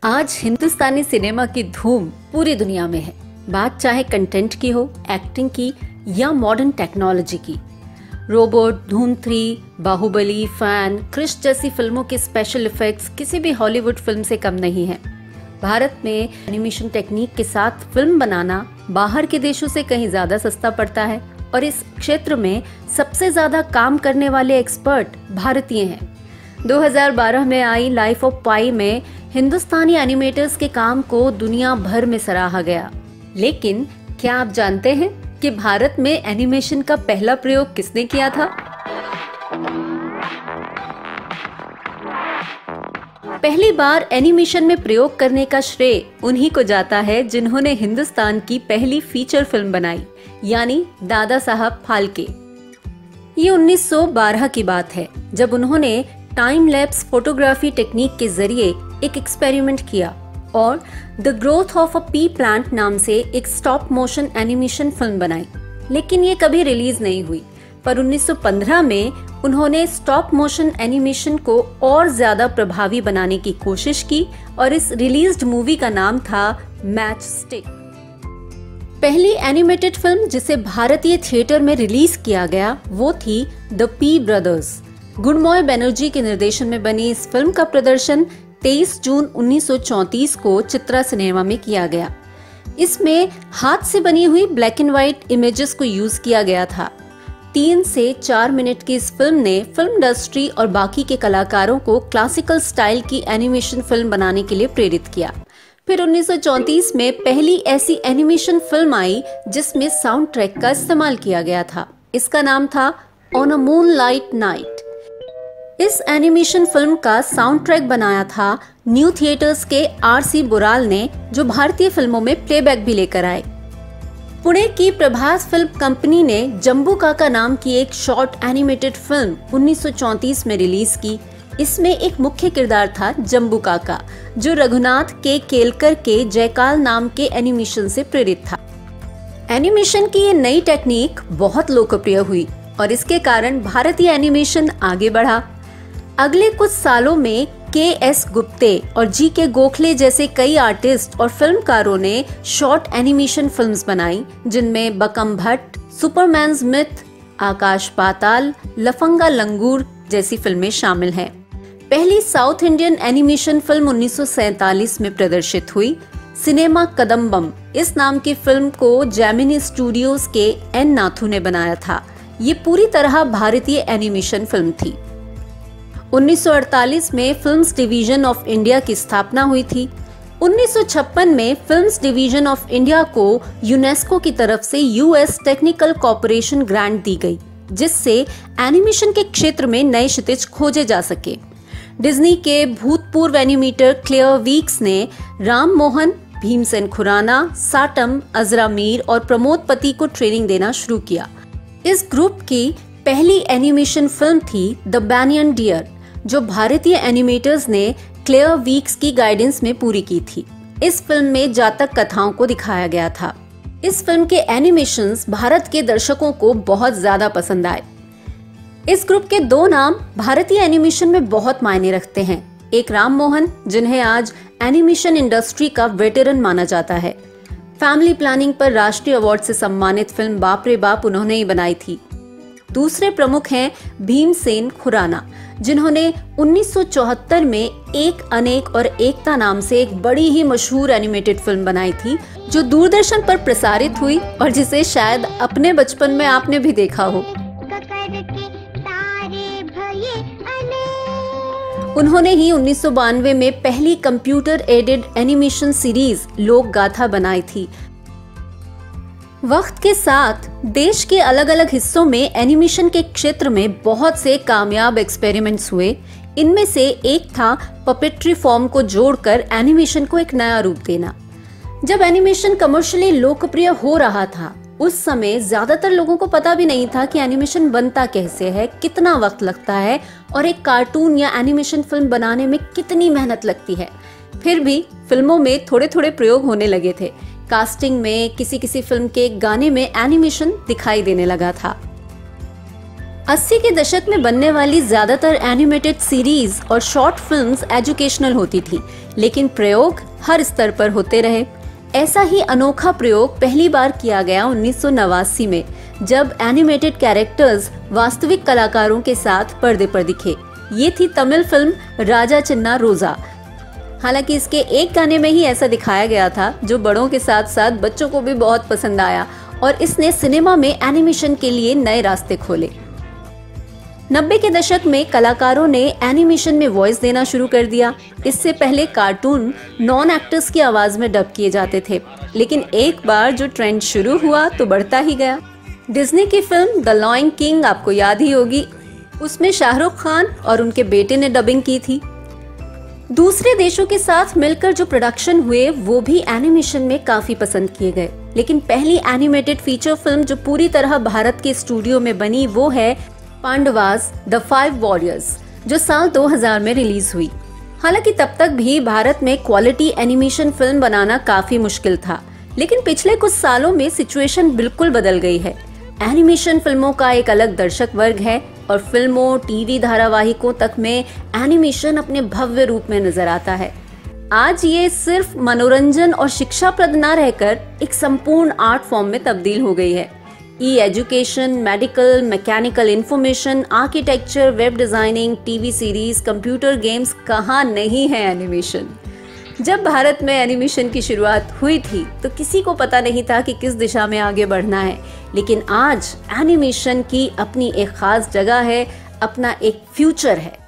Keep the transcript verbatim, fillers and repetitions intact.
आज हिंदुस्तानी सिनेमा की धूम पूरी दुनिया में है। बात चाहे कंटेंट की हो, एक्टिंग की या मॉडर्न टेक्नोलॉजी की। Robot, Dhoom three, Baahubali, Fan, Krrish जैसी फिल्मों के स्पेशल इफेक्ट्स किसी भी हॉलीवुड फिल्म से कम नहीं है। भारत में एनिमेशन टेक्निक के साथ फिल्म बनाना बाहर के देशों से कहीं ज्यादा सस्ता पड़ता है और इस क्षेत्र में सबसे ज्यादा काम करने वाले एक्सपर्ट भारतीय हैं। दो हज़ार बारह में आई लाइफ ऑफ पाई में हिंदुस्तानी एनिमेटर्स के काम को दुनिया भर में सराहा गया। लेकिन क्या आप जानते हैं कि भारत में एनिमेशन का पहला प्रयोग किसने किया था? पहली बार एनिमेशन में प्रयोग करने का श्रेय उन्हीं को जाता है जिन्होंने हिंदुस्तान की पहली फीचर फिल्म बनाई, यानी दादा साहब फाल्के। ये उन्नीस सौ बारह की बात है, जब उन्होंने टाइम लैप्स फोटोग्राफी टेक्निक के जरिए एक एक्सपेरिमेंट किया और the growth of a pea plant नाम से एक स्टॉप मोशन एनिमेशन फिल्म बनाई। लेकिन ये कभी रिलीज नहीं हुई, पर उन्नीस सौ पंद्रह में उन्होंने स्टॉप मोशन एनिमेशन को और ज्यादा प्रभावी बनाने की कोशिश की और इस रिलीज्ड मूवी का नाम था मैच स्टिक। पहली एनिमेटेड फिल्म जिसे भारतीय थिएटर में रिलीज किया गया वो थी the pea brothers. Gunamoy Banerjee के निर्देशन में बनी इस फिल्म का प्रदर्शन तेईस जून उन्नीस सौ चौंतीस को चित्रा सिनेमा में किया गया। इसमें हाथ से बनी हुई ब्लैक एंड व्हाइट इमेजेस को यूज किया गया था। तीन से चार मिनट की इस फिल्म ने फिल्म इंडस्ट्री और बाकी के कलाकारों को क्लासिकल स्टाइल की एनिमेशन फिल्म बनाने के लिए प्रेरित किया। फिर उन्नीस सौ चौंतीस में पहली ऐसी एनिमेशन फिल्म आई जिसमें साउंड ट्रैक का इस्तेमाल किया गया था। इसका नाम था ऑन अ मूनलाइट नाइट। इस एनिमेशन फिल्म का साउंड ट्रैक बनाया था न्यू थिएटर्स के आर सी बुराल ने, जो भारतीय फिल्मों में प्लेबैक भी लेकर आए। पुणे की प्रभास फिल्म कंपनी ने जम्बू काका नाम की एक शॉर्ट एनिमेटेड फिल्म उन्नीस सौ चौंतीस में रिलीज की। इसमें एक मुख्य किरदार था जम्बू काका, जो रघुनाथ के केलकर के जयकाल नाम के एनिमेशन से प्रेरित था। एनिमेशन की ये नई टेक्निक बहुत लोकप्रिय हुई और इसके कारण भारतीय एनिमेशन आगे बढ़ा। अगले कुछ सालों में के एस गुप्ते और जी के गोखले जैसे कई आर्टिस्ट और फिल्मकारों ने शॉर्ट एनिमेशन फिल्म्स बनाई, जिनमें बकम भट्ट, सुपरमैन मिथ, आकाश पाताल, लफंगा लंगूर जैसी फिल्में शामिल हैं। पहली साउथ इंडियन एनिमेशन फिल्म उन्नीस सौ सैतालीस में प्रदर्शित हुई। सिनेमा कदम्बम इस नाम की फिल्म को जेमिनी स्टूडियोज के एन नाथू ने बनाया था। ये पूरी तरह भारतीय एनिमेशन फिल्म थी। उन्नीस सौ अड़तालीस में फिल्म्स डिवीजन ऑफ इंडिया की स्थापना हुई थी। उन्नीस सौ छप्पन में फिल्म्स डिवीजन ऑफ इंडिया को यूनेस्को की तरफ से यूएस टेक्निकल कॉर्पोरेशन ग्रांट दी गई, जिससे एनिमेशन के क्षेत्र में नए क्षितिज खोजे जा सके। डिज्नी के भूतपूर्व एनिमेटर क्लेयर वीक्स ने राम मोहन, भीमसेन खुराना, साटम, अजरा मीर और प्रमोद पति को ट्रेनिंग देना शुरू किया। इस ग्रुप की पहली एनिमेशन फिल्म थी द बैनियन डियर, जो भारतीय एनिमेटर्स ने क्लेयर वीक्स की गाइडेंस में पूरी की थी। इस फिल्म में जातक कथाओं को दिखाया गया था। इस फिल्म के एनिमेशंस भारत के दर्शकों को बहुत ज्यादा पसंद आए। इस ग्रुप के दो नाम भारतीय एनिमेशन में बहुत मायने रखते हैं। एक राम मोहन, जिन्हें आज एनिमेशन इंडस्ट्री का वेटरन माना जाता है। फैमिली प्लानिंग पर राष्ट्रीय अवार्ड से सम्मानित फिल्म बाप रे बाप उन्होंने ही बनाई थी। दूसरे प्रमुख हैं भीमसेन खुराना, जिन्होंने उन्नीस सौ चौहत्तर में एक अनेक और एकता नाम से एक बड़ी ही मशहूर एनिमेटेड फिल्म बनाई थी, जो दूरदर्शन पर प्रसारित हुई और जिसे शायद अपने बचपन में आपने भी देखा हो। उन्होंने ही उन्नीस सौ बानवे में पहली कंप्यूटर एडेड एनिमेशन सीरीज लोक गाथा बनाई थी। वक्त के साथ देश के अलग अलग हिस्सों में एनिमेशन के क्षेत्र में बहुत से कामयाब एक्सपेरिमेंट्स हुए। इनमें से एक था पपेट्री फॉर्म को जोड़कर एनिमेशन को एक नया रूप देना। जब एनिमेशन कमर्शियली लोकप्रिय हो रहा था, उस समय ज्यादातर लोगों को पता भी नहीं था कि एनिमेशन बनता कैसे है, कितना वक्त लगता है और एक कार्टून या एनिमेशन फिल्म बनाने में कितनी मेहनत लगती है। फिर भी फिल्मों में थोड़े थोड़े प्रयोग होने लगे थे। कास्टिंग में किसी किसी फिल्म के गाने में एनिमेशन दिखाई देने लगा था। अस्सी के दशक में बनने वाली ज्यादातर एनिमेटेड सीरीज और शॉर्ट फिल्म्स एजुकेशनल होती थी, लेकिन प्रयोग हर स्तर पर होते रहे। ऐसा ही अनोखा प्रयोग पहली बार किया गया उन्नीस सौ नवासी में, जब एनिमेटेड कैरेक्टर्स वास्तविक कलाकारों के साथ पर्दे पर दिखे। ये थी तमिल फिल्म राजा चिन्ना रोजा। हालांकि इसके एक गाने में ही ऐसा दिखाया गया था जो बड़ों के साथ साथ बच्चों को भी बहुत पसंद आया और इसने सिनेमा में एनिमेशन के लिए नए रास्ते खोले। नब्बे के दशक में कलाकारों ने एनिमेशन में वॉइस देना शुरू कर दिया। इससे पहले कार्टून नॉन एक्टर्स की आवाज में डब किए जाते थे, लेकिन एक बार जो ट्रेंड शुरू हुआ तो बढ़ता ही गया। डिज्नी की फिल्म द लायन किंग आपको याद ही होगी, उसमें शाहरुख खान और उनके बेटे ने डबिंग की थी। दूसरे देशों के साथ मिलकर जो प्रोडक्शन हुए वो भी एनिमेशन में काफी पसंद किए गए, लेकिन पहली एनिमेटेड फीचर फिल्म जो पूरी तरह भारत के स्टूडियो में बनी वो है पांडवास द फाइव वॉरियर्स, जो साल दो हज़ार में रिलीज हुई। हालांकि तब तक भी भारत में क्वालिटी एनिमेशन फिल्म बनाना काफी मुश्किल था, लेकिन पिछले कुछ सालों में सिचुएशन बिल्कुल बदल गई है। एनिमेशन फिल्मों का एक अलग दर्शक वर्ग है और फिल्मों, टीवी धारावाहिकों तक में एनिमेशन अपने भव्य रूप में नजर आता है। आज ये सिर्फ मनोरंजन और शिक्षाप्रद न रहकर एक संपूर्ण आर्ट फॉर्म में तब्दील हो गई है। E education, medical, mechanical information, architecture, web designing, TV series, computer games, कहाँ नहीं है एनिमेशन। जब भारत में एनिमेशन की शुरुआत हुई थी तो किसी को पता नहीं था कि किस दिशा में आगे बढ़ना है, लेकिन आज एनिमेशन की अपनी एक खास जगह है, अपना एक फ्यूचर है।